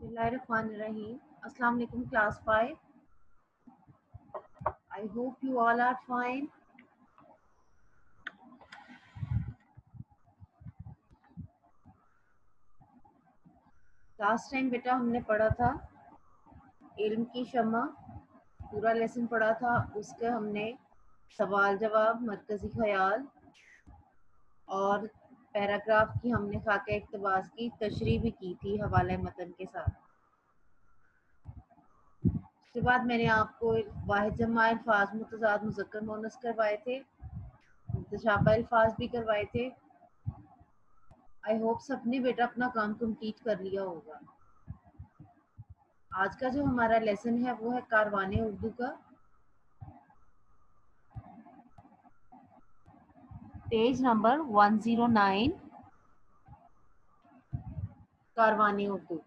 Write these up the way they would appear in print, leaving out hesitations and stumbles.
Bismillahirrahmanirrahim. Assalamu alaikum class 5. I hope you all are fine. Last time बेटा हमने पढ़ा था इल्म की शमा, पूरा लेसन पढ़ा था। उसके हमने सवाल जवाब, मरकजी ख्याल और पैराग्राफ की हमने खाका इक्तबास की तशरीह भी की थी हवाले मतन के साथ। उसके बाद मैंने आपको वाहिद जमा अल्फाज मुतज़ाद मुज़क्कर मुअन्नस करवाए थे, मुतशाबह अल्फाज भी करवाए थे। आई होप सबने बेटा अपना काम कंप्लीट कर लिया होगा। आज का जो हमारा लेसन है वो है कारवाने उर्दू का, पेज नंबर 109, कारवाने उर्दू।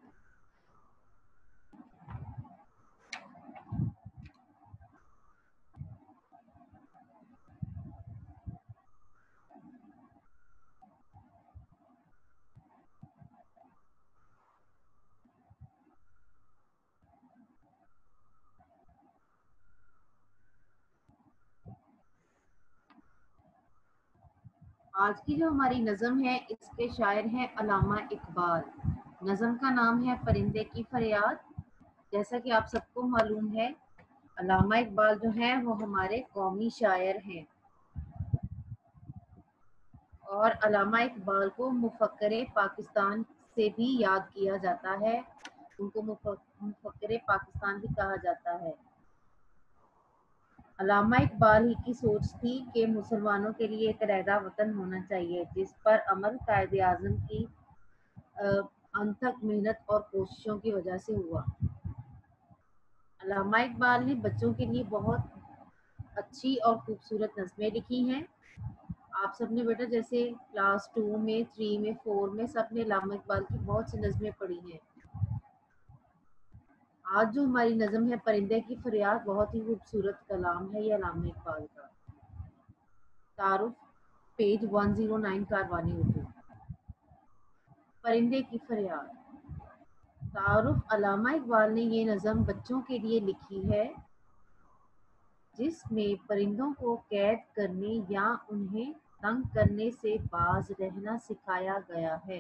आज की जो हमारी नज़म है इसके शायर हैं अल्लामा इकबाल। नज़म का नाम है परिंदे की फरियाद। जैसा कि आप सबको मालूम है, अल्लामा इकबाल जो हैं वो हमारे कौमी शायर हैं और अल्लामा इकबाल को मुफक्किर पाकिस्तान से भी याद किया जाता है। उनको मुफक्किर पाकिस्तान भी कहा जाता है। अल्लामा इकबाल ही की सोच थी कि मुसलमानों के लिए एक अलहदा वतन होना चाहिए, जिस पर अमल कायदे आज़म की अनथक मेहनत और कोशिशों की वजह से हुआ। अल्लामा इकबाल ने बच्चों के लिए बहुत अच्छी और खूबसूरत नज़में लिखी हैं। आप सबने बेटा जैसे क्लास 2 में, 3 में, 4 में सबने अल्लामा इकबाल की बहुत सी नज़में पढ़ी हैं। आज जो हमारी नज़म है परिंदे की फरियाद, बहुत ही खूबसूरत कलाम है ये अल्लामा इकबाल का। तारुफ पेज 109, कारवानी उर्दू। परिंदे की फरियाद। तारुफ अल्लामा इकबाल ने ये नज़म बच्चों के लिए लिखी है जिसमें परिंदों को कैद करने या उन्हें तंग करने से बाज रहना सिखाया गया है।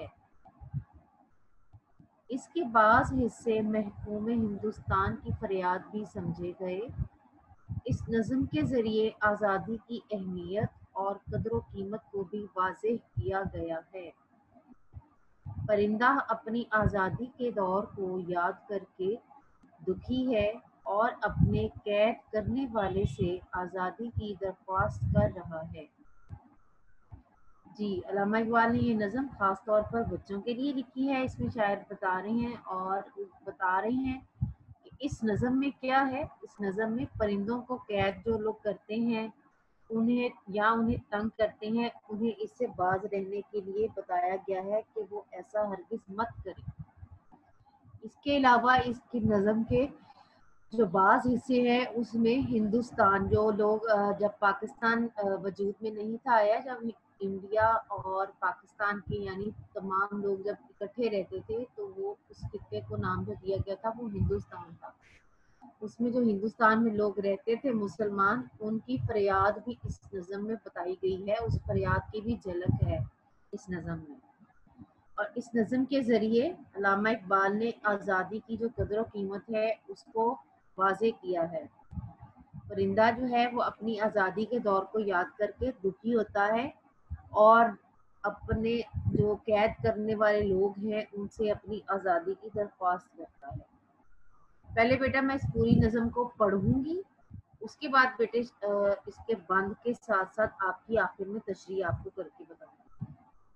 इसके बाज़ हिस्से महकूम हिंदुस्तान की फरियाद भी समझे गए। इस नज़म के ज़रिए आज़ादी की अहमियत और कदर कीमत को भी वाज़ेह किया गया है। परिंदा अपनी आज़ादी के दौर को याद करके दुखी है और अपने कैद करने वाले से आज़ादी की दरख्वास्त कर रहा है। जी, अल्लामा इकबाल ने ये नज़म ख़ास तौर पर बच्चों के लिए लिखी है। इसमें शायर बता रहे हैं कि इस नज़म में क्या है। इस नज़म में परिंदों को कैद जो लोग करते हैं उन्हें तंग करते हैं, उन्हें इससे बाज रहने के लिए बताया गया है कि वो ऐसा हरगिज़ मत करें। इसके अलावा इसकी नज़म के जो बाज़ हिस्से हैं उसमें हिंदुस्तान, जो लोग जब पाकिस्तान वजूद में नहीं था आया, जब इंडिया और पाकिस्तान के यानी तमाम लोग जब इकट्ठे रहते थे तो वो उस खित्ते को नाम जो दिया गया था वो हिंदुस्तान था। उसमें जो हिंदुस्तान में लोग रहते थे मुसलमान, उनकी फरियाद भी इस नज़म में बताई गई है। उस फरियाद की भी झलक है इस नज़म में। और इस नज़म के ज़रिए अल्लामा इकबाल ने आज़ादी की जो कदर व कीमत है उसको वाज़े किया है। परिंदा जो है वो अपनी आज़ादी के दौर को याद करके दुखी होता है और अपने जो कैद करने वाले लोग हैं उनसे अपनी आज़ादी की दरख्वास्त करता है। पहले बेटा मैं इस पूरी नज़म को पढ़ूंगी, उसके बाद बेटे इसके बंद के साथ साथ आपकी आखिर में तशरीह आपको करके बताऊंगी।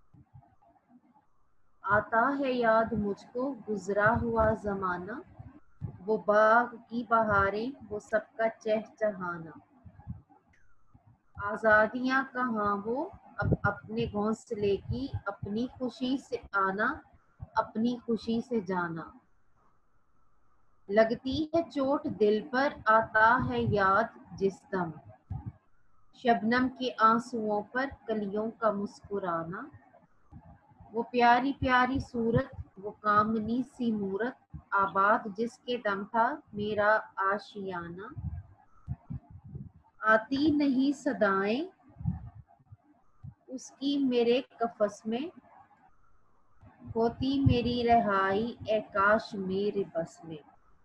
आता है याद मुझको गुजरा हुआ ज़माना, वो बाग की बहारें, वो सबका चहचहाना। आज़ादियाँ कहाँ वो अब अपने घोंसले की, अपनी खुशी से आना, अपनी खुशी से जाना। लगती है चोट दिल पर, आता है याद जिस दम, शबनम के आंसुओं पर कलियों का मुस्कुराना। वो प्यारी प्यारी सूरत, वो कामनी सी मूरत, आबाद जिसके दम था मेरा आशियाना, आती नहीं सदाएं उसकी मेरे कफस में, होती मेरी रहाई ए काश मेरे बस में।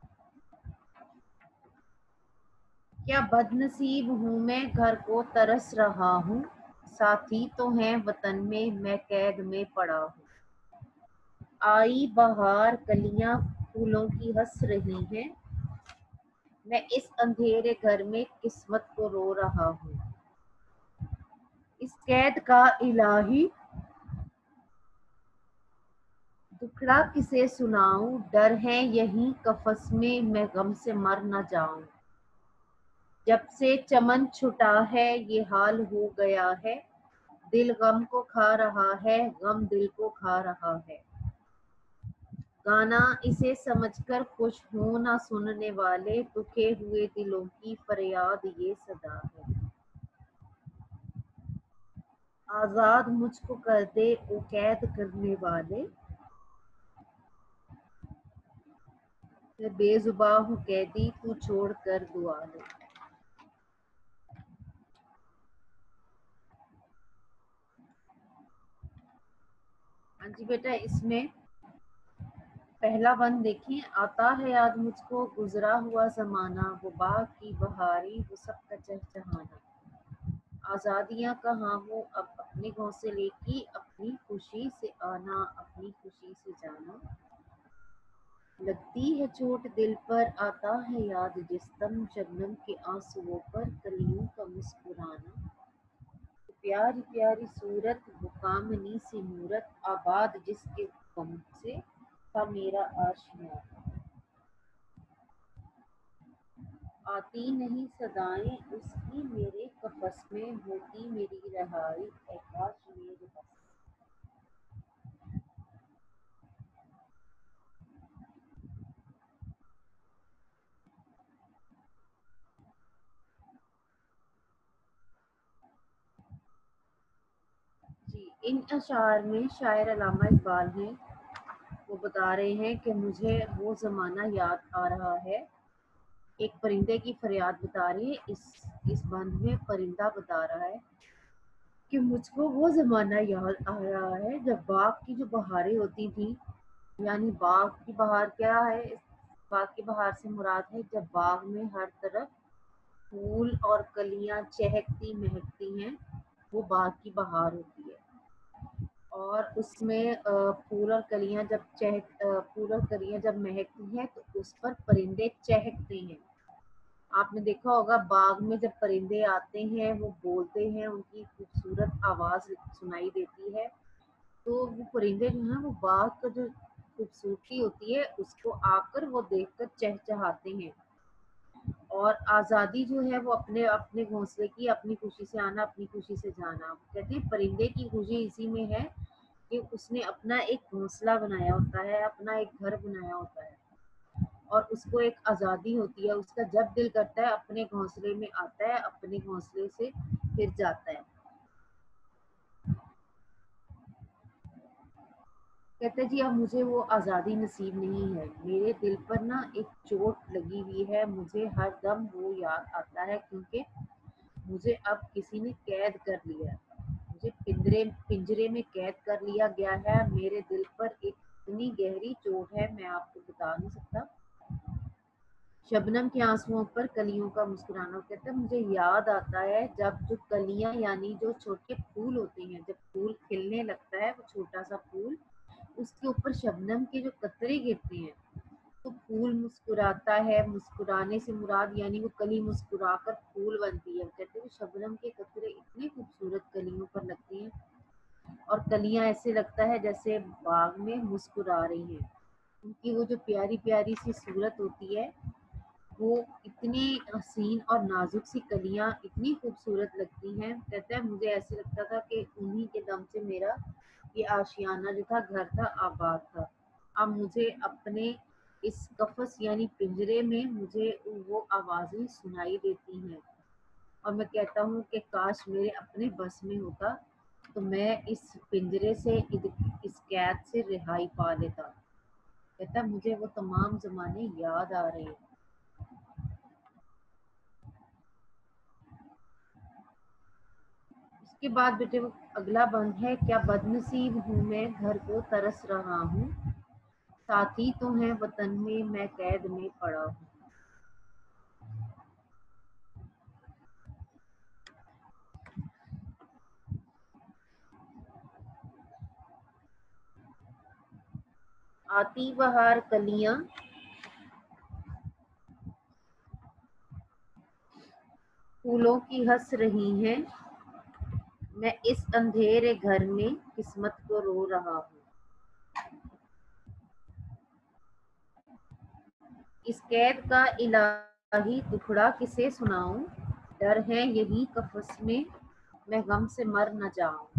क्या बदनसीब हूँ मैं घर को तरस रहा हूँ, साथी तो हैं वतन में मैं कैद में पड़ा हूँ। आई बहार कलियां फूलों की हंस रही हैं, मैं इस अंधेरे घर में किस्मत को रो रहा हूँ। इस कैद का इलाही दुखड़ा किसे सुनाऊं, डर है यही कफस में मैं गम से मर न जाऊं। जब से चमन छुटा है ये हाल हो गया है, दिल गम को खा रहा है गम दिल को खा रहा है। गाना इसे समझकर खुश हो ना सुनने वाले, दुखे हुए दिलों की फरियाद ये सदा है। आजाद मुझको कर दे ओ कैद करने वाले, मैं बेजुबां हूँ कैदी तू छोड़ कर दुआ ले। हाँ जी बेटा, इसमें पहला बंद देखें। आता है याद मुझको गुजरा हुआ जमाना, वो बाग की बहारी वो सबका चहचहाना। आजादियां कहाँ हो अब अपने घोंसले की, अपनी खुशी से आना अपनी खुशी से जाना। लगती है चोट दिल पर आता है याद जिस दम, शबनम के आंसुओं पर कलियों का मुस्कुराना। प्यारी प्यारी सूरत वो कामनी सी मूरत, आबाद जिसके गम से था मेरा आशियाना। आती नहीं सदाएं उसकी मेरे कफस में, होती मेरी रहाई ए काश मेरे बस। जी, इन अशार में शायर अल्लामा इकबाल हैं। वो बता रहे हैं कि मुझे वो ज़माना याद आ रहा है। एक परिंदे की फरियाद बता रही है। इस बंद में परिंदा बता रहा है कि मुझको वो ज़माना याद आ रहा है जब बाग की जो बहारें होती थी, यानी बाग की बहार क्या है, बाग की बहार से मुराद है जब बाग में हर तरफ फूल और कलियां चहकती महकती हैं, वो बाग की बहार होती है। और उसमें फूल और कलियां जब महकती हैं तो उस पर परिंदे चहकते हैं। आपने देखा होगा बाग में जब परिंदे आते हैं वो बोलते हैं, उनकी खूबसूरत आवाज सुनाई देती है। तो वो परिंदे जो हैं वो बाग का जो खूबसूरती होती है उसको आकर वो देखकर चहचहाते हैं। और आज़ादी जो है वो अपने अपने घोंसले की, अपनी खुशी से आना अपनी खुशी से जाना। वो कहते हैं परिंदे की खुशी इसी में है कि उसने अपना एक घोंसला बनाया होता है, अपना एक घर बनाया होता है, और उसको एक आज़ादी होती है। उसका जब दिल करता है अपने घोंसले में आता है, अपने घोंसले से फिर जाता है। कहते हैं जी अब मुझे वो आज़ादी नसीब नहीं है, मेरे दिल पर ना एक चोट लगी हुई है, मुझे हर दम वो याद आता है क्योंकि मुझे अब किसी ने कैद कर लिया है, मुझे पिंजरे पिंजरे में कैद कर लिया गया है। मेरे दिल पर एक इतनी गहरी चोट है मैं आपको बता नहीं सकता। शबनम के आंसुओं पर कलियों का मुस्कुराना। कहता है मुझे याद आता है जब जो कलियां यानी जो छोटे फूल होते हैं, जब फूल खिलने लगता है वो छोटा सा फूल, उसके ऊपर शबनम के जो कतरे गिरते हैं तो फूल मुस्कुराता है। मुस्कुराने से मुराद यानी वो कली मुस्कुराकर फूल बनती है। कहते हैं शबनम के कतरे इतने खूबसूरत कलियों पर लगते हैं और कलियां ऐसे लगता है जैसे बाग में मुस्कुरा रही हैं। उनकी वो जो प्यारी प्यारी सी सूरत होती है वो इतनी हसीन और नाजुक सी कलियां इतनी खूबसूरत लगती हैं। कहता है मुझे ऐसे लगता था कि उन्हीं के दम से मेरा ये आशियाना जो था घर था आबाद था। अब मुझे अपने इस कफस यानी पिंजरे में मुझे वो आवाज़ें सुनाई देती हैं और मैं कहता हूँ कि काश मेरे अपने बस में होता तो मैं इस पिंजरे से इस कैद से रिहाई पा लेता। کہتا ہے مجھے وہ تمام زمانے یاد آ رہے ہیں۔ اس کے بعد بیٹے وہ اگلا بند ہے، کیا بد نصیب ہوں میں گھر کو ترس رہا ہوں، ساتھی تو ہیں وطن میں قید میں پڑا ہوں۔ آتی بہار کلیاں پھولوں کی ہنس رہی ہیں، میں اس اندھیرے گھر میں قسمت کو رو رہا ہوں۔ اس قید کا الہی دکھڑا کسے سناؤں، ڈر ہے یہی قفس میں غم سے مر نہ جاؤں۔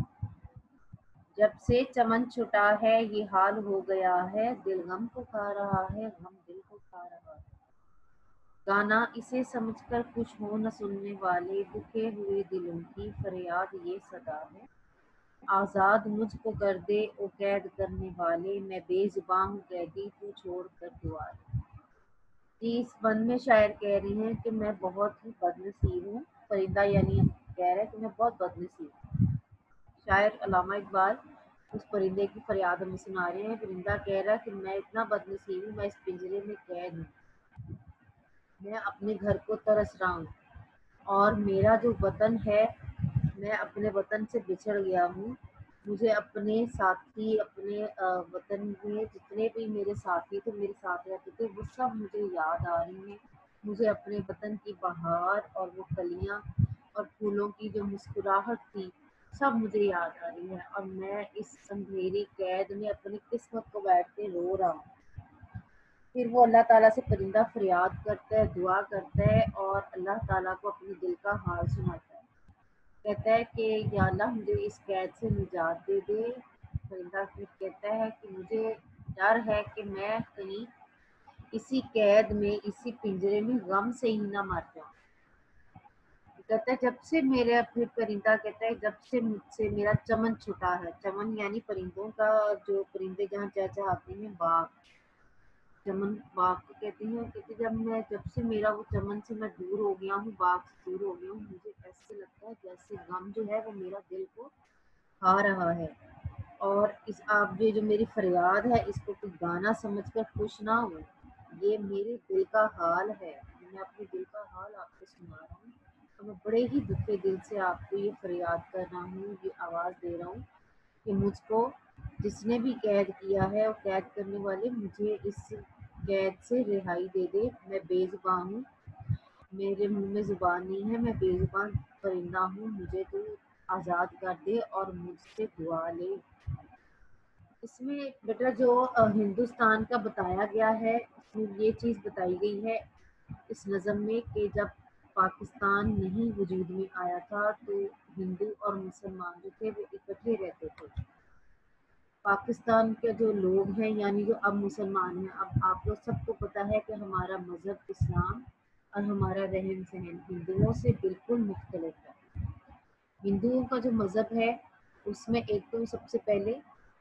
جب سے چمن چھٹا ہے یہ حال ہو گیا ہے، دل غم کو کھا رہا ہے، غم دل کو کھا رہا ہے۔ گانا اسے سمجھ کر کچھ ہو نہ سننے والے، دکھے ہوئے دلوں کی فریاد یہ صدا ہے۔ آزاد مجھ کو کر دے او قید کرنے والے، میں بے زباں ہوں قیدی تو چھوڑ کر دوارے۔ جی اس بند میں شاعر کہہ رہی ہیں کہ میں بہت ہی بد نصیب ہوں، پرندہ یعنی کہہ رہا ہے کہ میں بہت بد نصیب ہوں۔ شاعر علامہ اقبال اس پرندے کی فریاد ہمیں سنا رہے ہیں۔ پرندہ کہہ رہا ہے کہ میں اتنا بد نصیب ہوں، میں اس پنجرے میں قید ہوں، میں اپنے گھر کو ترس رہا ہوں، اور میرا جو وطن ہے میں اپنے وطن سے بچھڑ گیا ہوں۔ مجھے اپنے ساتھی، اپنے وطن میں جتنے بھی میرے ساتھی تھے، میرے ساتھ رہتے تھے، وہ سب مجھے یاد آ رہی ہیں۔ مجھے اپنے وطن کی بہار اور وہ کلیاں اور پھولوں کی جو مسکراہٹ تھی سب مجھے یاد آ رہی ہے، اور میں اس اندھیری قید میں اپنی قسمت کو بیٹھ کے رو رہا ہوں۔ پھر وہ اللہ تعالیٰ سے پرندہ فریاد کرتا ہے، دعا کرتا ہے، اور اللہ تعالیٰ کو اپنے دل کا حال سناتا ہے۔ کہتا ہے کہ یا اللہ مجھے اس قید سے نجات دے دے۔ پرندہ پھر کہتا ہے کہ مجھے ڈر ہے کہ میں کہیں اسی قید میں، اسی پنجرے میں غم سے ہی نہ مر جاؤں۔ کہتا ہے جب سے میرے، پھر پرندہ کہتا ہے جب سے مجھ سے میرا چمن چھٹا ہے، چمن یعنی پرندوں کا، جو پرندے جہاں چہچہاتے ہیں باغ، چمن باغ کو کہتے ہیں۔ کہتے جب سے میرا وہ چمن سے میں دور ہو گیا ہوں، باغ سے دور ہو گیا ہوں، مجھے ایسے لگتا ہے جیسے غم جو ہے وہ میرا دل کو کھا رہا ہے، اور اس آپ جو میری فریاد ہے اس کو کوئی گانا سمجھ کر خوش نہ ہو، یہ میرے دل کا حال ہے، میں اپنے دل کا حال آپ کو سنا رہا ہوں، اور میں بڑے ہی دکھے دل سے آپ کو یہ فریاد کر رہا ہوں، یہ آواز دے رہا ہوں کہ مجھ کو جس نے بھی قید کیا ہے، وہ قید کرنے والے مجھے اس قید سے رہائی دے دے، میں بے زباں ہوں، میرے منہ میں زبان نہیں ہے، میں بے زبان پرندہ ہوں، مجھے تو آزاد کر دے اور مجھ سے دعا لے۔ اس میں بیٹا جو ہندوستان کا بتایا گیا ہے، اس میں یہ چیز بتائی گئی ہے اس نظم میں کہ جب پاکستان نہیں وجود میں آیا تھا تو ہندو اور مسلمان جو تھے وہ اکٹھے رہتے تھے۔ پاکستان کے جو لوگ ہیں یعنی جو اب مسلمان ہیں، اب آپ لوگ سب کو پتہ ہے کہ ہمارا مذہب اسلام اور ہمارا رہن سہن ہندوؤں سے بالکل مختلف ہے۔ ہندوؤں کا جو مذہب ہے اس میں ایک تو سب سے پہلے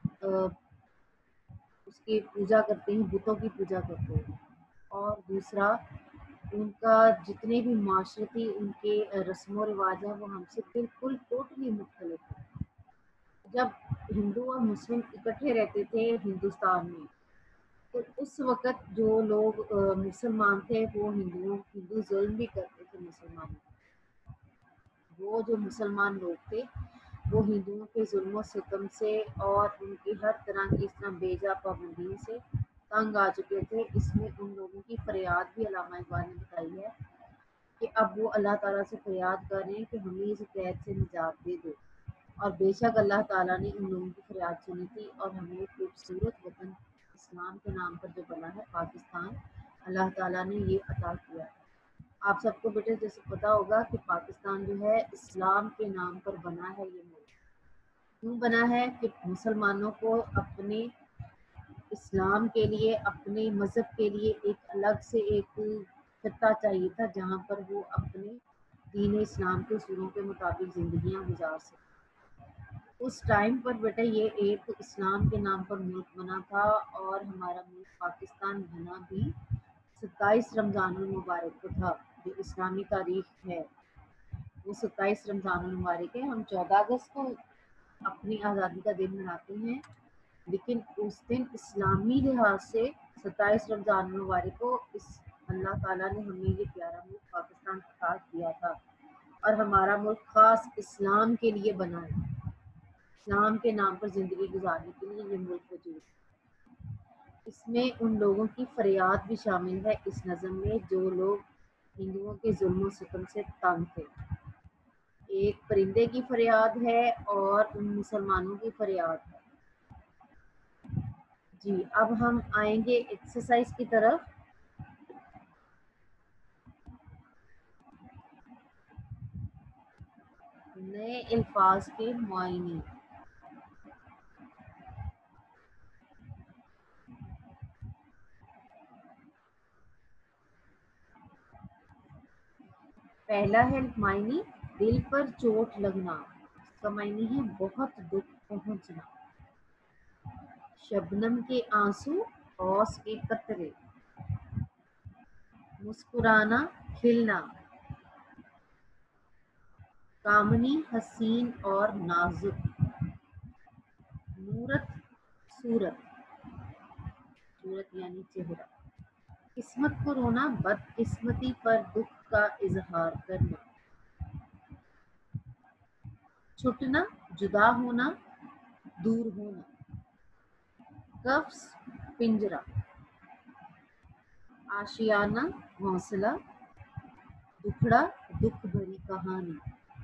اس کی پوجا کرتے ہیں، بتوں کی پوجا کرتے ہیں، اور دوسرا ان کا جتنے بھی معاشرتی ان کے رسم و رواج ہیں وہ ہم سے بالکل ٹوٹلی مختلف ہیں۔ جب ہندو اور مسلم اکٹھے رہتے تھے ہندوستان میں، تو اس وقت جو لوگ مسلمان تھے وہ ہندو ظلم بھی کرتے تھے مسلمانوں پر۔ وہ جو مسلمان لوگ تھے وہ ہندوؤں کے ظلم و ستم سے اور ان کی ہر طرح کی اس طرح بیجا پابندی سے تنگ آ چکے تھے۔ اس میں ان لوگوں کی فریاد بھی علامہ اقبال نے بتائی ہے کہ اب وہ اللہ تعالیٰ سے فریاد کر رہے ہیں کہ ہمیں اس قید سے نجات دے دو، اور بے شک اللہ تعالیٰ نے ان لوگوں کی فریاد سنی تھی، اور ہمیں خوبصورت وطن اسلام کے نام پر جو بنا ہے پاکستان، اللہ تعالیٰ نے یہ عطا کیا ہے۔ آپ سب کو بیٹے جیسے پتا ہوگا کہ پاکستان جو ہے اسلام کے نام پر بنا ہے۔ یہ ملک کیوں بنا ہے کہ مسلمانوں کو اپنے اسلام کے لیے، اپنے مذہب کے لیے ایک الگ سے ایک خطہ چاہیے تھا جہاں پر وہ اپنے دین اسلام کے اصولوں کے مطابق زندگیاں گزار سکیں۔ उस टाइम पर बेटा ये एक इस्लाम के नाम पर मुल्क बना था, और हमारा मुल्क पाकिस्तान बना भी 27 रमज़ान मुबारक को था। जो इस्लामी तारीख है वो 27 रमज़ान मुबारक है। हम 14 अगस्त को अपनी आज़ादी का दिन मनाते हैं, लेकिन उस दिन इस्लामी लिहाज से 27 रमज़ान मुबारक को इस अल्लाह ताला ने हमें ये प्यारा मुल्क पाकिस्तान ख़ास दिया था, और हमारा मुल्क ख़ास इस्लाम के लिए बना है। इस्लाम के नाम पर ज़िंदगी गुजारने के लिए ये मुल्क वजूद है। इसमें उन लोगों की फरियाद भी शामिल है इस नज़म में जो लोग हिंदुओं के जुल्म सितम से तंग थे। एक परिंदे की फरियाद है और उन मुसलमानों की फरियाद है। जी, अब हम आएंगे एक्सरसाइज की तरफ। नए अल्फाज के मुआयने। पहला है मायने दिल पर चोट लगना, इसका मायने है बहुत दुख पहुंचना। शबनम के आंसू, औस के कतरे। मुस्कुराना, खिलना। कामनी, हसीन और नाजुक। मूरत, सूरत, सूरत यानी चेहरा। किस्मत को रोना, बदकिस्मती पर दुख का इजहार करना। छुटना, जुदा होना, दूर होना। कफ्स, पिंजरा। आशियाना, घोंसला। दुखड़ा, दुख भरी कहानी।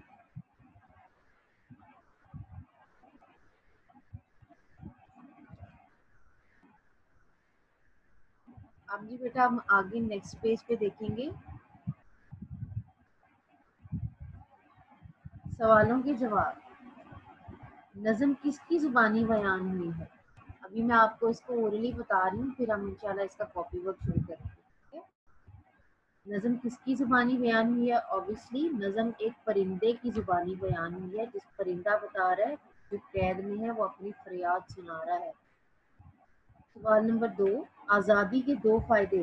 अब जी बेटा हम आगे नेक्स्ट पेज पे देखेंगे सवालों के जवाब। नज़म किसकी जुबानी बयान हुई है? अभी मैं आपको इसको ओरली बता रही हूँ, फिर हम इंशाल्लाह इसका कॉपी वर्क शुरू करेंगे। ठीक है? नज़म किसकी जुबानी बयान हुई है? ऑब्वियसली नज़म एक परिंदे की जुबानी बयान हुई है, जिस परिंदा बता रहा है जो कैद में है वो अपनी फरियाद सुना रहा है। सवाल नंबर 2, आज़ादी के 2 फायदे।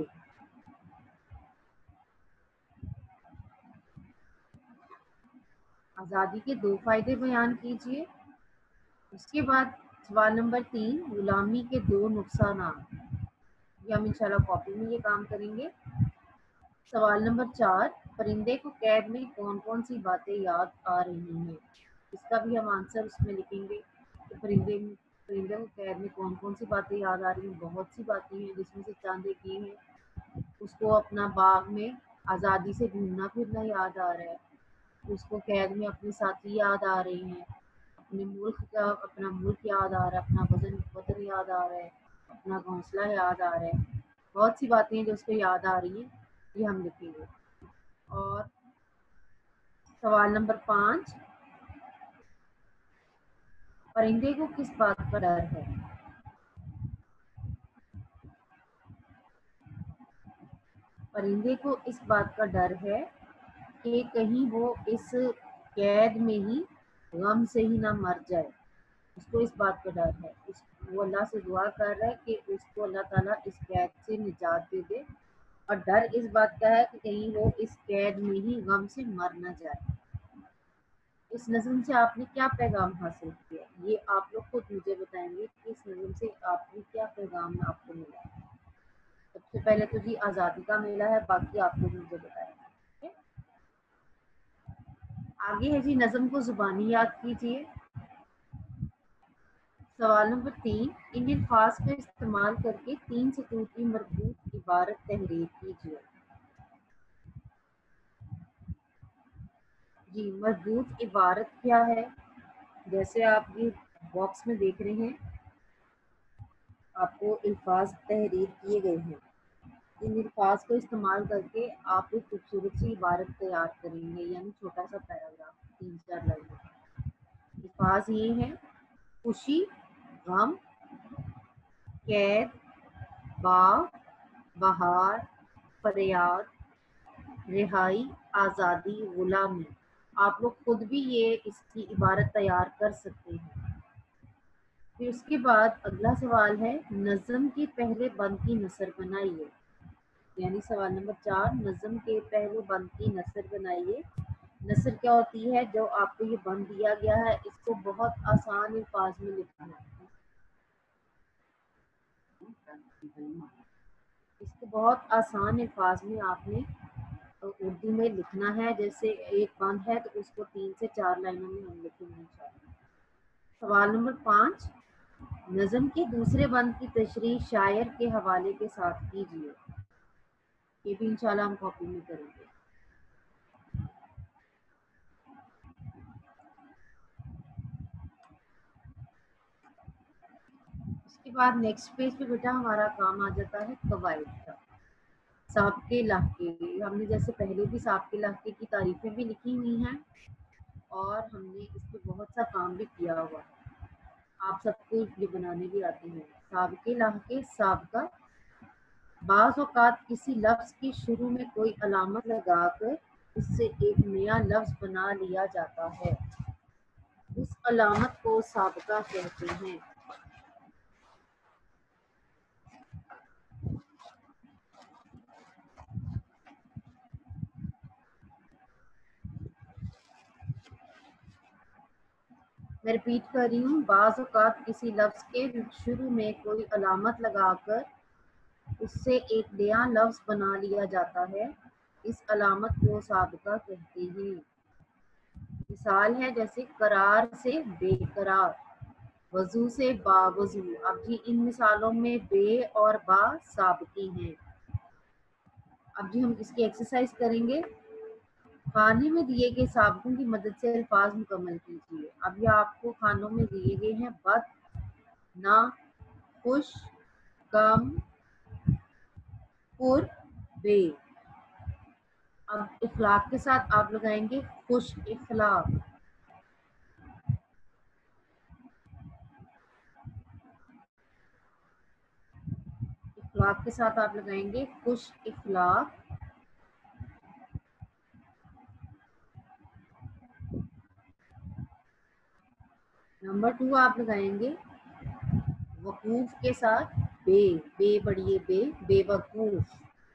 आज़ादी के 2 फायदे बयान कीजिए। उसके बाद सवाल नंबर 3, गुलामी के 2 नुकसानात। ये हम इंशाल्लाह कॉपी में ये काम करेंगे। सवाल नंबर 4, परिंदे को कैद में कौन कौन सी बातें याद आ रही हैं? इसका भी हम आंसर उसमें लिखेंगे कि परिंदे को कैद में कौन कौन सी बातें याद आ रही हैं। बहुत सी बातें हैं, जिसमें से चंद एक ये हैं, उसको अपना बाग में आज़ादी से घूमना फिरना याद आ रहा है, उसको कैद में अपने साथी याद आ रहे हैं, अपना मुल्क याद आ रहा है, अपना वतन याद आ रहा है, अपना घोंसला याद आ रहा है। बहुत सी बातें हैं जो उसको याद आ रही हैं, ये हम लिखेंगे। और सवाल नंबर 5, परिंदे को किस बात का डर है? परिंदे को इस बात का डर है कि कहीं वो इस कैद में ही गम से ही ना मर जाए। उसको इस बात का डर है। वो अल्लाह से दुआ कर रहा है कि उसको अल्लाह ताला इस कैद से निजात दे दे, और डर इस बात का है कि कहीं वो इस कैद में ही गम से मर ना जाए। इस नज़म से आपने क्या पैगाम हासिल किया, ये आप लोग खुद मुझे बताएंगे कि इस नज़म से आपने क्या पैगाम आपको मिला। सबसे पहले तो जी आज़ादी का मिला है, बाकी आप लोग मुझे बताएंगे। आगे है जी नज़म को जुबानी याद कीजिए। सवाल नंबर 3, इन अल्फाज का इस्तेमाल करके 3 सतूर की मरबूत इबारत तहरीर कीजिए। जी, मरबूत इबारत क्या है? जैसे आप ये बॉक्स में देख रहे हैं, आपको अल्फाज तहरीर किए गए हैं। इन अल्फाज को इस्तेमाल करके आप एक खूबसूरत सी इबारत तैयार करेंगे, यानी छोटा सा पैराग्राफ 3-4 लाइन में। अल्फाज ये हैं: खुशी, गम, कैद, बाग, बहार, फरियाद, रिहाई, आज़ादी, गुलामी। آپ لوگ خود بھی یہ اس کی عبارت تیار کر سکتے ہیں۔ پھر اس کے بعد اگلا سوال ہے نظم کے پہلے بند کی نثر بنائیے، یعنی سوال نمبر 4، نظم کے پہلے بند کی نثر بنائیے۔ نثر کیا ہوتی ہے؟ جو آپ کو یہ بند دیا گیا ہے اس کو بہت آسان الفاظ میں لکھنا ہے، اس کو بہت آسان الفاظ میں آپ نے اردو میں لکھنا ہے۔ جیسے ایک بند ہے تو اس کو 3 سے 4 لائنوں میں ہم لکھیں گے انشاءاللہ۔ سوال نمبر 5، نظم کے دوسرے بند کی تشریح شاعر کے حوالے کے ساتھ کیجیے، یہ بھی انشاءاللہ ہم کاپی میں کریں گے۔ اس کے بعد نیکسٹ پیج پہ بیٹا ہمارا کام آ جاتا ہے قواعد کا۔ سابقے لاحقے، ہم نے جیسے پہلے بھی سابقے لاحقے کی تعریفیں بھی لکھی ہوئی ہیں اور ہم نے اس پہ بہت سا کام بھی کیا ہوا ہے، آپ سب کو یہ بنانے بھی آتے ہیں۔ سابقے لاحقے، سابقہ، بعض اوقات کسی لفظ کی شروع میں کوئی علامت لگا کر اس سے ایک نیا لفظ بنا لیا جاتا ہے، اس علامت کو سابقہ کہتے ہیں۔ میں ریپیٹ کر رہی ہوں، بعض اوقات کسی لفظ کے شروع میں کوئی علامت لگا کر اس سے ایک نیا لفظ بنا لیا جاتا ہے، اس علامت کو سابقہ کہتے ہیں۔ مثال ہے جیسے قرار سے بے قرار، وضو سے با وضو۔ اب جی ان مثالوں میں بے اور با سابقے ہیں۔ اب جی ہم اس کی ایکسرسائز کریں گے۔ خانے میں دیے گئے سابقوں کی مدد سے الفاظ مکمل کیجیے۔ اب یہ آپ کو خانوں میں دیے گئے ہیں بد، نہ، خوش، کم، پر، بے۔ اب اخلاق کے ساتھ آپ لگائیں گے خوش اخلاق، اخلاق کے ساتھ آپ لگائیں گے خوش اخلاق۔ نمبر 2 آپ لگائیں گے وقوف کے ساتھ بے، بے پڑھیے بے، بے وقوف۔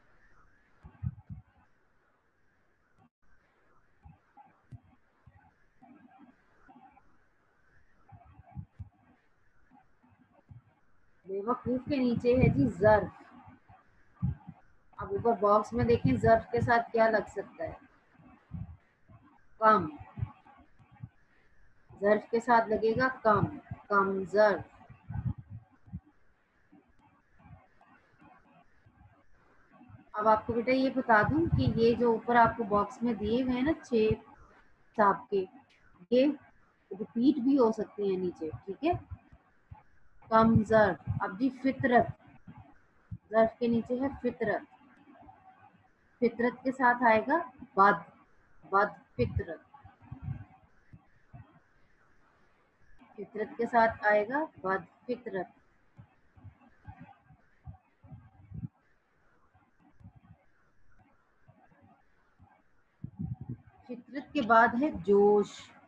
بے وقوف کے نیچے ہے جی ظرف۔ اب اوپر باکس میں دیکھیں ظرف کے ساتھ کیا لگ سکتا ہے؟ کم، ظرف کے ساتھ لگے گا کم، کم ظرف۔ اب آپ کو بیٹا یہ بتا دوں کہ یہ جو اوپر آپ کو باکس میں دیے ہوئے ہیں نا 6 سابقے، یہ ریپیٹ بھی ہو سکتے ہیں نیچے، ٹھیک ہے؟ کم ظرف۔ اب جی فطرت، ظرف کے نیچے ہے فطرت، فطرت کے ساتھ آئے گا بد، بد فطرت، فطرت کے ساتھ آئے گا بد فطرت۔ فطرت کے بعد ہے جوش،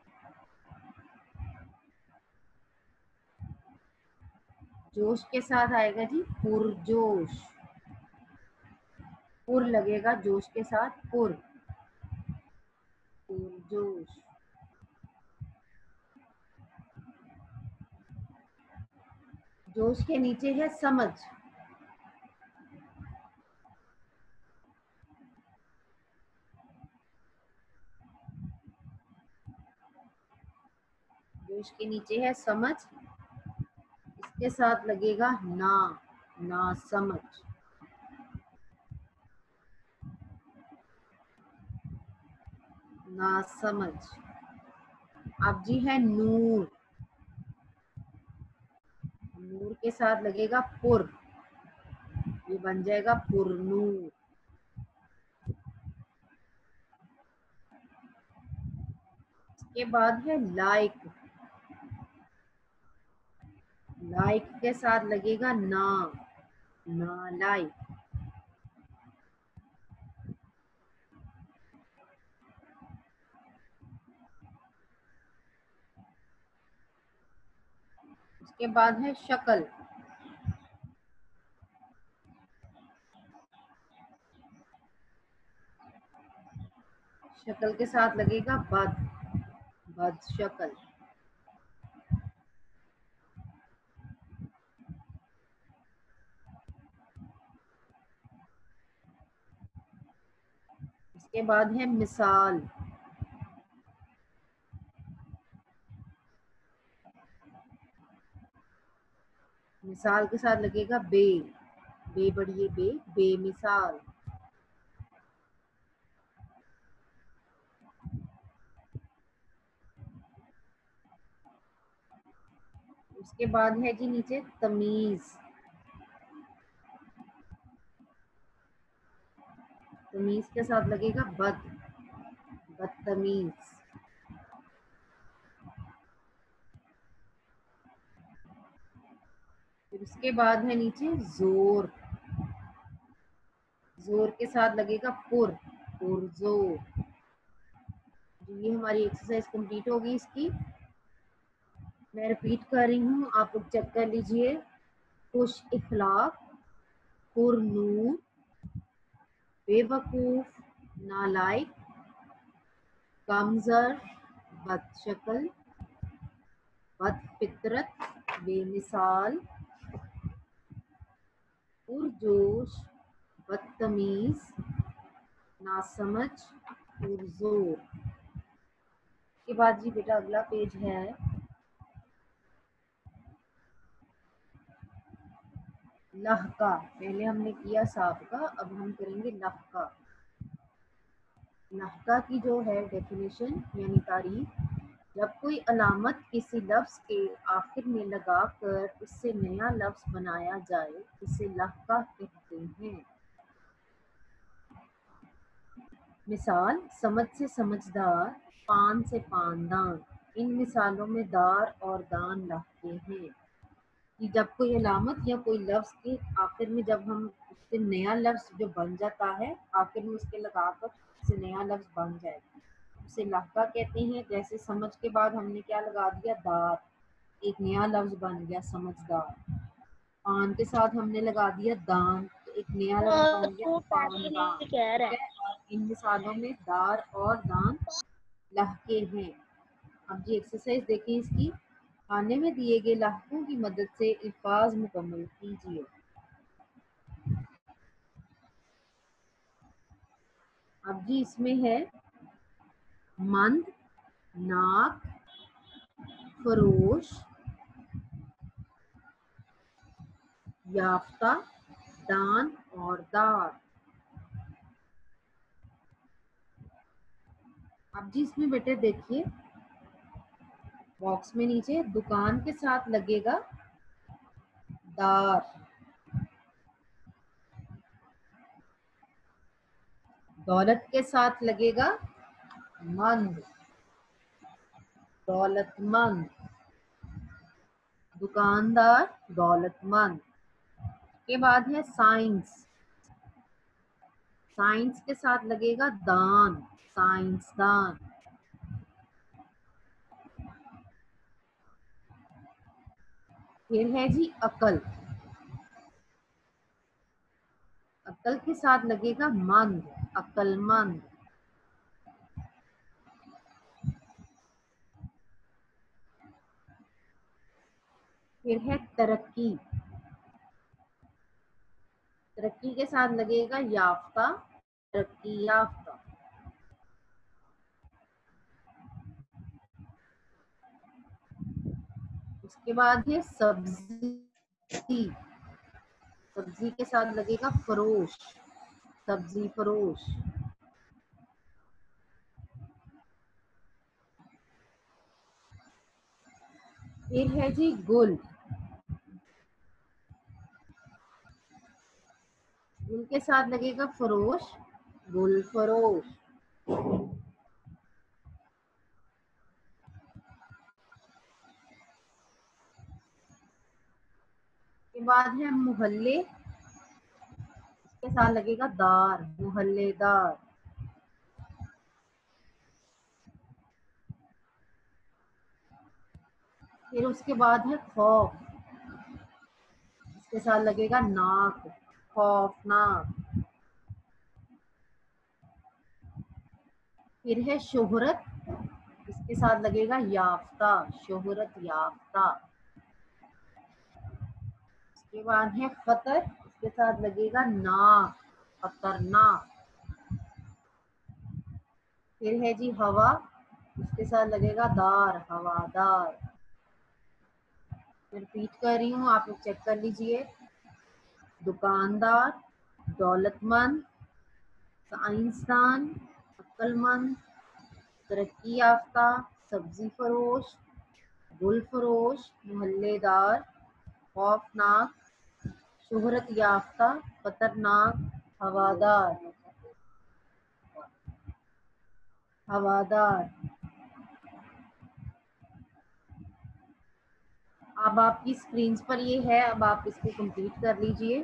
جوش کے ساتھ آئے گا جی پرجوش، پر لگے گا جوش کے ساتھ پر، پرجوش۔ جوش کے نیچے ہے سمجھ، جوش کے نیچے ہے سمجھ، اس کے ساتھ لگے گا نا، نا سمجھ۔ نا سمجھ۔ اب جی ہے نور، نور کے ساتھ لگے گا پر، یہ بن جائے گا پر نور۔ اس کے بعد ہے لائق، لائق کے ساتھ لگے گا نا، نا لائق۔ کے بعد ہے شکل. شکل کے ساتھ لگے گا بد. بد شکل. اس کے بعد ہے مثال. مثال کے ساتھ لگے گا بے. بے بڑھیے بے. بے مثال. اس کے بعد ہے جی نیچے تمیز. تمیز کے ساتھ لگے گا بد. بدتمیز. پھر اس کے بعد ہے نیچے زور. زور کے ساتھ لگے گا پر. پرزور. یہ ہماری ایکسرسائز کمپلیٹ ہوگی اس کی. میں ریپیٹ کر رہی ہوں, آپ لوگ چیک کر لیجئے. خوش اخلاق, پر نور, بے وقوف, نالائق, کمزر, بد شکل, بد فطرت, بے مثال, پرجوش, بدتمیز, ناسمجھ, پرزور. اس کے بعد جی بیٹا اگلا پیج ہے لہکا. پہلے ہم نے کیا سابقہ, اب ہم کریں گے لہکا. لہکا کی جو ہے ڈیفینیشن یعنی تعریف, جب کوئی علامت کسی لفظ کے آخر میں لگا کر اس سے نیا لفظ بنایا جائے اسے لہکا کہتے ہیں. مثال, سمجھ سے سمجھدار, پان سے پاندان. ان مثالوں میں دار اور دان لہکے ہیں. کہ جب کوئی علامت یا کوئی لفظ کے آخر میں جب ہم اس سے نیا لفظ جو بن جاتا ہے, آخر میں اس کے لگا کر اس سے نیا لفظ بن جائے اسے لہکا کہتے ہیں. جیسے سمجھ کے بعد ہم نے کیا لگا دیا, دار, ایک نیا لفظ بن گیا سمجھدار. پان کے ساتھ ہم نے لگا دیا دان, تو ایک نیا لفظ بن گیا پاندان. ٹھیک ہے, اور ان مثالوں میں دار اور دان لہکے ہیں. اب جی ایکسرسائز دیکھیں اس کی. کھانے میں دیے گئے لہکوں کی مدد سے الفاظ مکمل کیجیے. اب جی اس میں ہے مند, ناک, فروش, یافتہ, دان اور دار. اب جی اس میں بیٹے دیکھیے باکس میں نیچے دکان کے ساتھ لگے گا دار. دولت کے ساتھ لگے گا مند. دولت مند. دکاندار, دولت مند. کے بعد ہے سائنس. سائنس کے ساتھ لگے گا دان. سائنسدان. پھر ہے جی عقل. عقل کے ساتھ لگے گا مند. عقل مند. پھر ہے ترقی. ترقی کے ساتھ لگے گا یافتہ. ترقی یافتہ. اس کے بعد ہے سبزی. سبزی کے ساتھ لگے گا فروش. سبزی فروش. پھر ہے جی گل. گل کے ساتھ لگے گا فروش. گل فروش. کے بعد ہے محلے. اس کے ساتھ لگے گا دار. محلے دار. پھر اس کے بعد ہے خوف، اس کے ساتھ لگے گا ناک، خوفناک۔ پھر ہے شہرت، اس کے ساتھ لگے گا یافتہ، شہرت یافتہ۔ اس کے بعد ہے خطر، اس کے ساتھ لگے گا ناک، خطرناک۔ پھر ہے جی ہوا، اس کے ساتھ لگے گا دار، ہوادار۔ میں ریپیٹ کر رہی ہوں، آپ لوگ چیک کر لیجئے۔ دکاندار، دولت مند، سائنسدان، عقل مند، ترقی یافتہ، سبزی فروش، گل فروش، محلے دار، خوفناک، شہرت یافتہ، خطرناک، ہوادار، ہوادار۔ اب آپ کی اسکرینز پر یہ ہے، اب آپ اس کو کمپلیٹ کر لیجئے۔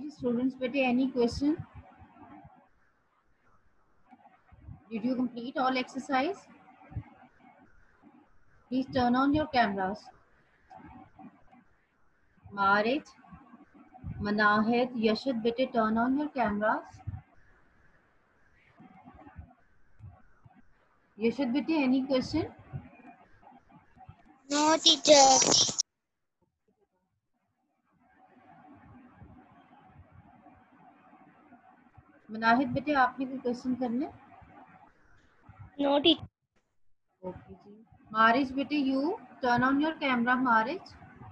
Students, बेटे, any question? Did you complete all exercise? Please turn on your cameras. Marij, Manahid, Yashad, बेटे, turn on your cameras. Yashad, बेटे, any question? No, teacher. Manahid, बेटे, आपने कोई क्वेश्चन करने? No, teacher. Okay जी. Marij, बेटे, you turn on your camera. Marij,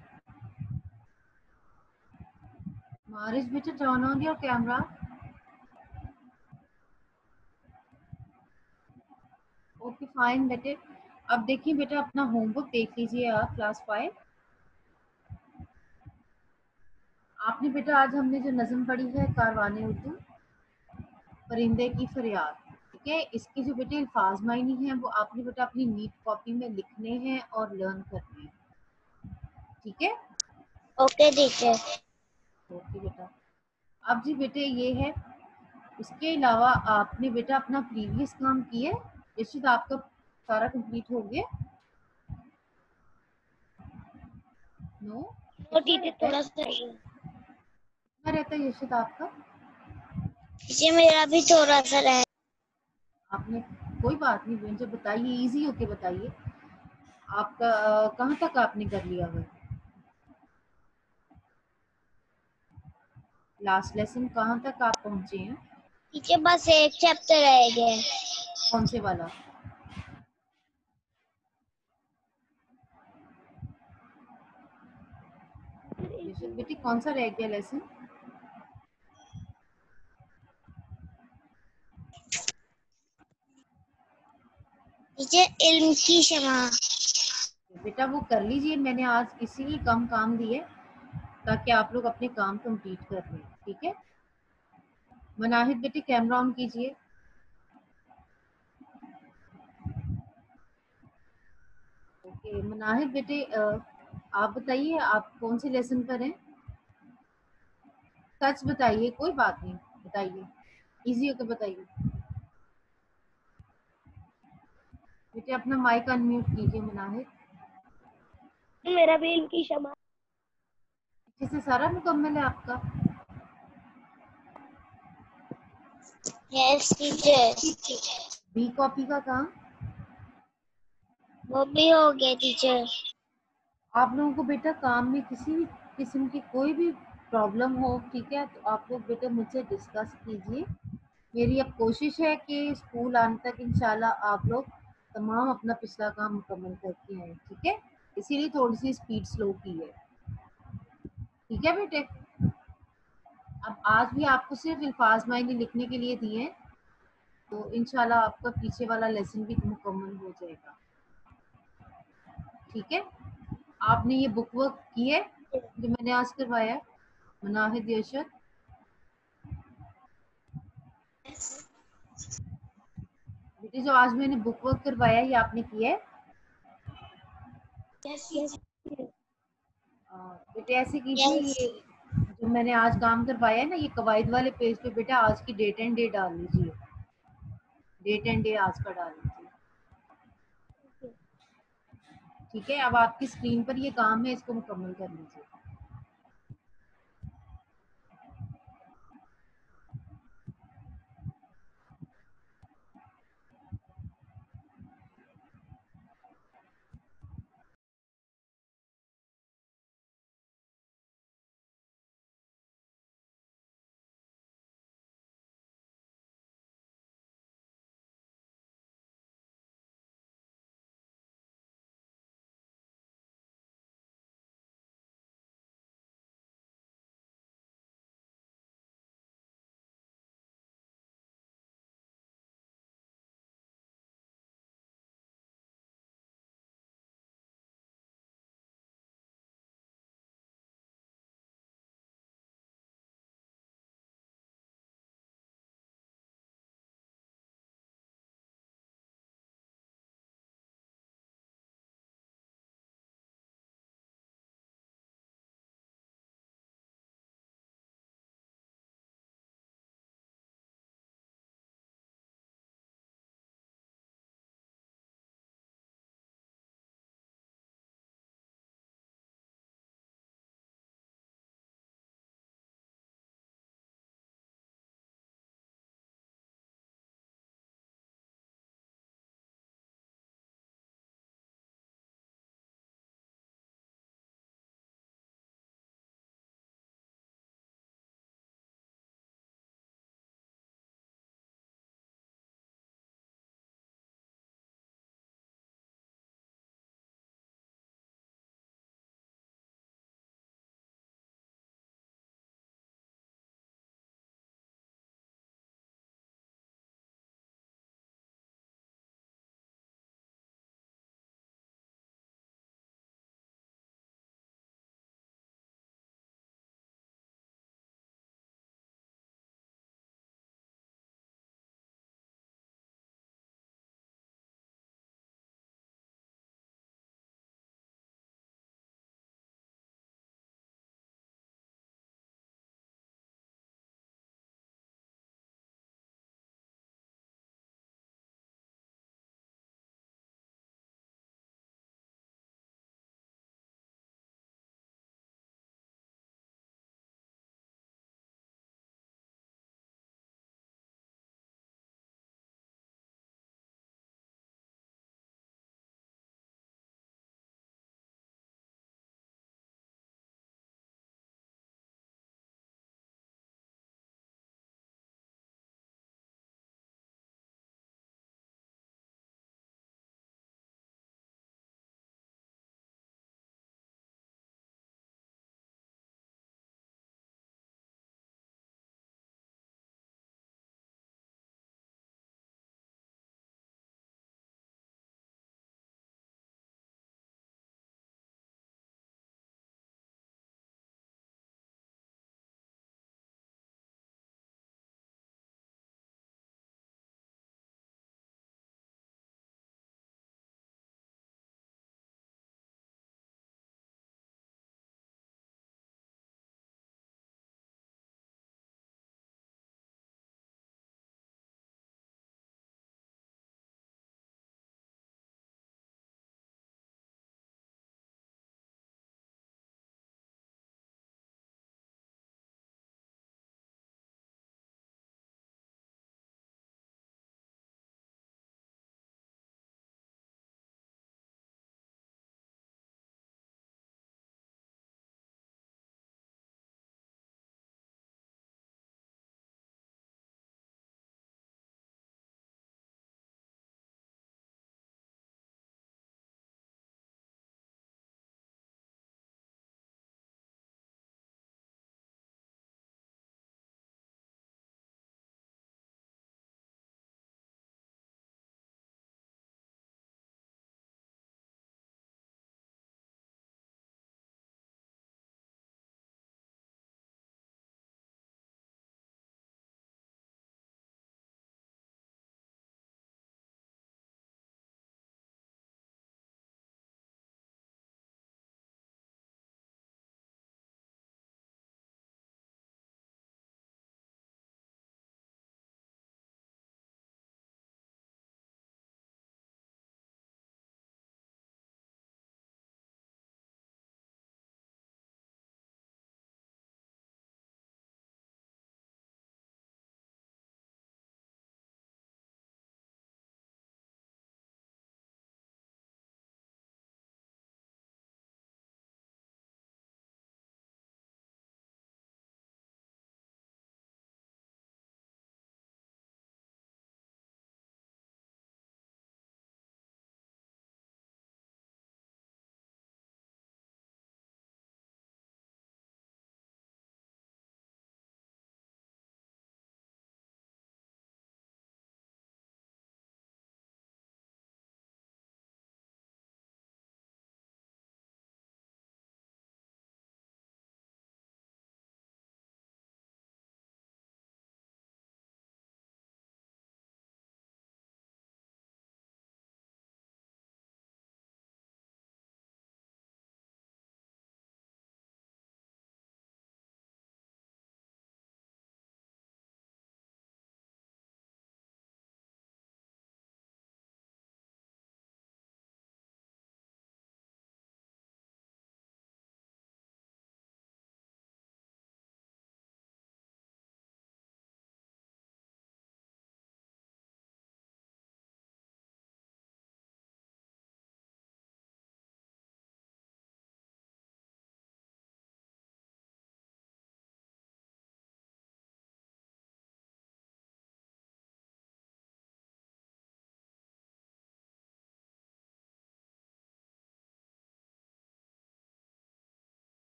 बेटे, turn on your camera. Okay fine बेटे. अब देखिए बेटा, अपना होमवर्क देख लीजिए आप, क्लास 5. आपने बेटा आज हमने जो नज़म पढ़ी है कारवाने उर्दू, परिंदे की फरियाद, ठीक है, इसके जो बेटे अल्फाज मायनी हैं वो आपने बेटा अपनी नीट कॉपी में लिखने हैं और लर्न करने हैं, ठीक है. Okay, teacher. ओके बेटा. अब जी बेटे ये है, इसके अलावा आपने बेटा अपना प्रीवियस काम किया है. यशित, आपका सारा कंप्लीट हो गया? नो. No, teacher, थोड़ा सा रह गया. कितना रहता है यशित आपका? teacher, मेरा भी थोड़ा सा रह. आपने, कोई बात नहीं, मुझे बताइए, इजी होके बताइए. आपका कहाँ तक आपने कर लिया है? लास्ट लेसन कहाँ तक आप पहुँचे हैं? teacher, बस एक चैप्टर रह गया है. कौन से वाला? यशोद बेटी, कौन सा रह गया लेसन? teacher, इल्म की शमा. बेटा वो कर लीजिए, मैंने आज इसीलिए कम काम दिए ताकि आप लोग अपने काम कंप्लीट कर लें, ठीक है. मनाहिद बेटी, कैमरा ऑन कीजिए. ओके मनाहिद बेटे, आप बताइए आप कौन से लेसन पर हैं? सच बताइए, कोई बात नहीं, बताइए, इजी होकर बताइए. बेटे अपना माइक अनम्यूट कीजिए मनाहिद. मेरा भी इल्म की शमा. अच्छे से सारा मुकम्मल है आपका? Yes, teacher. बी कॉपी का काम वो भी हो गया टीचर. आप लोगों को बेटा काम में किसी भी किस्म की कोई भी प्रॉब्लम हो, ठीक है, तो आप लोग बेटा मुझसे डिस्कस कीजिए. मेरी अब कोशिश है कि स्कूल आने तक इंशाल्लाह आप लोग तमाम अपना पिछला काम मुकम्मल करके आए, ठीक है. इसीलिए थोड़ी सी स्पीड स्लो की है, ठीक है बेटे. अब आज भी आपको सिर्फ अल्फाज मायने लिखने के लिए दिए हैं, तो इंशाल्लाह आपका पीछे वाला लेसन भी मुकम्मल हो जाएगा, ठीक है. आपने ये बुक वर्क की है जो मैंने आज करवाया है, मनाहिद, यशद? बेटे जो आज मैंने बुक वर्क करवाया है ये आपने किया है? बेटे ऐसे कीजिए, Yes. ये जो मैंने आज काम करवाया है ना, ये कवायद वाले पेज पे बेटा आज की डेट एंड डे डाल लीजिए. डेट एंड डे आज का डाल लीजिए, ठीक है. अब आपकी स्क्रीन पर ये काम है, इसको मुकम्मल कर लीजिए.